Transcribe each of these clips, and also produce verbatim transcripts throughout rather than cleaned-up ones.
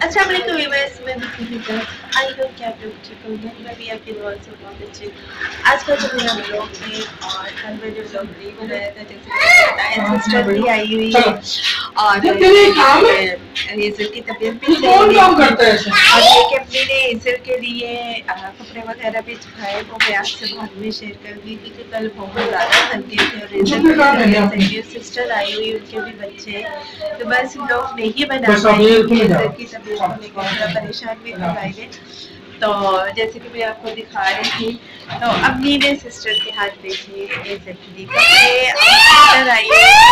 अच्छा अपने कोई बस मैं आई होप कि आप लोग ठीक होंगे। मैं भी आपके दुआ से बहुत अच्छी हूँ। आज का जो मेरा ब्लॉग है और कल मैंने ब्लॉग नहीं बनाया था, जैसे कि मैंने बताया सिस्टर भी आई हुई है और इज़र की तबीयत भी सही नहीं थी और ये कि अपनी ने इज़र के लिए कपड़े वगैरह भी सुखाए, वो मैं आपसे बाद में शेयर करूँगी क्योंकि कल बहुत ज़्यादा थके थे और इज़र की तबीयत सही, सिस्टर आई हुई उनके भी बच्चे, तो बस ब्लॉग नहीं बना पाई क्योंकि इज़र की तबीयत को लेकर थोड़ा परेशान भी थे भाई ने। तो जैसे कि मैं आपको दिखा रही थी, तो अम्मी ने सिस्टर के हाथ देखे इज़र के लिए कपड़े और सिस्टर आई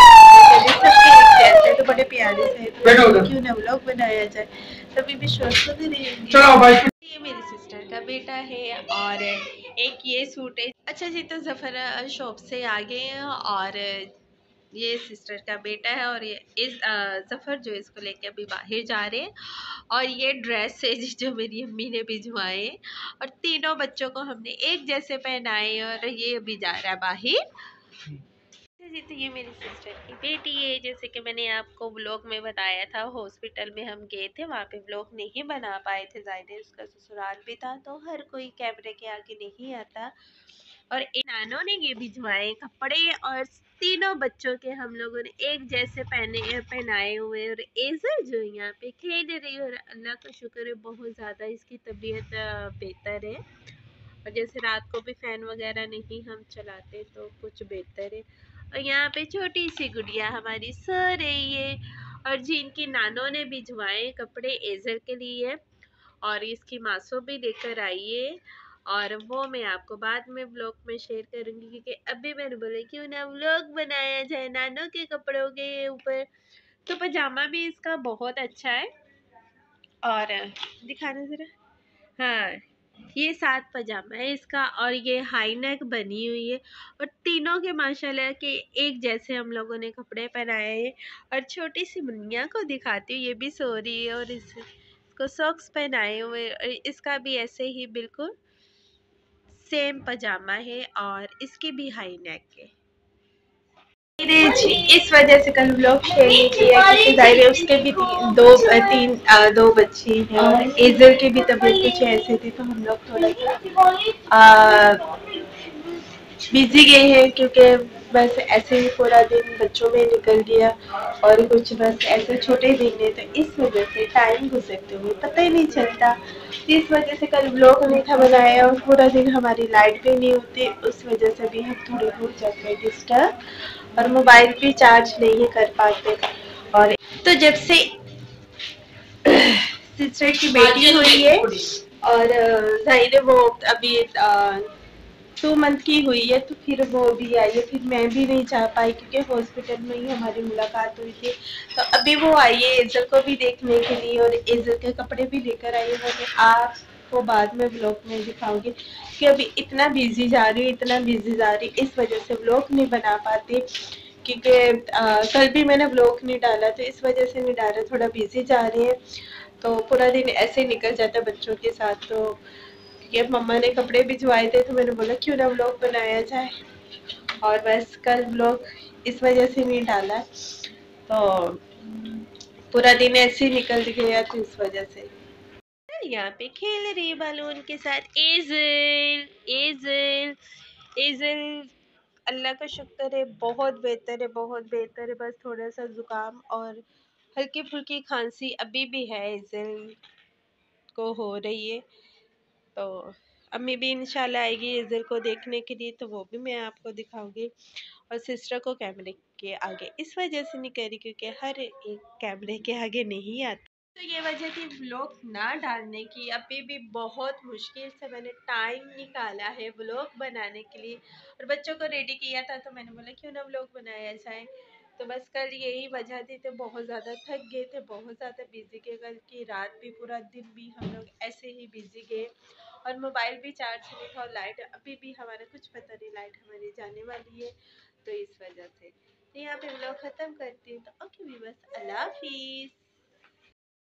जैसे तो बड़े प्यारे से, तो क्यों ना व्लॉग बनाया जाए, तभी भी शौक तो नहीं रहेंगे। ये मेरी सिस्टर का बेटा है और एक ये सूट है। अच्छा जी, तो जफर शॉप से आ गए हैं और ये सिस्टर का बेटा है और ये इस जफर जो इसको लेके अभी बाहर जा रहे हैं और ये ड्रेस है जो मेरी अम्मी ने भिजवाए और तीनों बच्चों को हमने एक जैसे पहनाए और ये अभी जा रहा है बाहर जी। तो ये मेरी सिस्टर की बेटी है, जैसे कि मैंने आपको व्लॉग में बताया था, हॉस्पिटल में हम गए थे, वहाँ पे व्लॉग नहीं बना पाए थे, जाहिर उसका ससुराल भी था तो हर कोई कैमरे के आगे नहीं आता। और इन नानों ने ये भिजवाए कपड़े और तीनों बच्चों के हम लोगों ने एक जैसे पहने पहनाए हुए और एजर जो यहाँ पे खेल रही है और अल्लाह का शुक्र है बहुत ज़्यादा इसकी तबीयत बेहतर है और जैसे रात को भी फ़ैन वगैरह नहीं हम चलाते तो कुछ बेहतर है। और यहाँ पे छोटी सी गुड़िया हमारी सो रही है और जी इनकी नानों ने भिजवाए कपड़े एजर के लिए और इसकी मासो भी लेकर आई है और वो मैं आपको बाद में व्लॉग में शेयर करूँगी क्योंकि अभी मैंने बोला क्यों ना व्लॉग बनाया जाए नानों के कपड़ों के ऊपर। तो पजामा भी इसका बहुत अच्छा है और दिखाना ज़रा, हाँ ये सात पजामा है इसका और ये हाई नेक बनी हुई है और तीनों के माशाल्लाह के एक जैसे हम लोगों ने कपड़े पहनाए हैं। और छोटी सी मुन्निया को दिखाती हूँ, ये भी सो रही है और इस, इसको सॉक्स पहनाए हुए और इसका भी ऐसे ही बिल्कुल सेम पजामा है और इसकी भी हाई नेक है। इस वजह से कल व्लॉग शेयर नहीं किया क्योंकि जाहिर है उसके भी ती, दो तीन आ, दो बच्चे हैं और एजर की भी तबीयत कुछ ऐसे थी तो हम लोग थोड़ा सा बिजी गए हैं क्योंकि बस ऐसे ही पूरा दिन बच्चों में निकल गया और कुछ बस ऐसे छोटे दिन है तो इस वजह से टाइम गुजरते हुए पता ही नहीं चलता। इस वजह से कल व्लॉग नहीं था बनाया और पूरा दिन हमारी लाइट भी नहीं होती, उस वजह से भी हम थोड़े हो जाते हैं डिस्टर्ब और मोबाइल भी चार्ज नहीं कर पाते। और तो जब से सिस्टर की बेटी हुई है और जाहिर है वो अभी टू मंथ की हुई है तो फिर वो भी आई है, फिर मैं भी नहीं जा पाई क्योंकि हॉस्पिटल में ही हमारी मुलाकात हुई थी। तो अभी वो आई है एजल को भी देखने के लिए और एजल के कपड़े भी लेकर आई है, वो मैं आपको बाद में व्लॉग में दिखाऊंगी कि अभी इतना बिजी जा रही हूँ इतना बिजी जा रही इस वजह से व्लॉग नहीं बना पाती क्योंकि कल भी मैंने व्लॉग नहीं डाला तो इस वजह से नहीं डाला, थोड़ा बिजी जा रही है तो पूरा दिन ऐसे निकल जाता है बच्चों के साथ। तो ये मम्मा ने कपड़े भिजवाए थे तो मैंने बोला क्यों ना व्लॉग बनाया जाए और बस कल व्लॉग इस वजह से नहीं डाला तो पूरा दिन ऐसे ही निकल गया तो इस वजह से। यहाँ पे खेल रही है बालून के साथ एजल एजल एजल अल्लाह का शुक्र है बहुत बेहतर है बहुत बेहतर है, बस थोड़ा सा जुकाम और हल्की फुल्की खांसी अभी भी है एजल को हो रही है। तो अम्मी भी इंशाल्लाह आएगी इज़र को देखने के लिए तो वो भी मैं आपको दिखाऊंगी और सिस्टर को कैमरे के आगे इस वजह से नहीं कर रही क्योंकि हर एक कैमरे के आगे नहीं आता। तो ये वजह थी व्लॉग ना डालने की, अभी भी बहुत मुश्किल से मैंने टाइम निकाला है व्लॉग बनाने के लिए और बच्चों को रेडी किया था तो मैंने बोला क्यों ना व्लॉग बनाया जाए। तो बस कल यही वजह थी, तो बहुत ज़्यादा थक गए थे बहुत ज़्यादा बिजी गए, कल की रात भी पूरा दिन भी हम लोग ऐसे ही बिजी गए और मोबाइल भी चार्ज नहीं था और लाइट अभी भी हमारा कुछ पता नहीं लाइट हमारी जाने वाली है तो इस वजह से। तो यहाँ पे व्लॉग ख़त्म करती हूँ तो ओके व्यूअर्स, अल्लाह हाफिज़।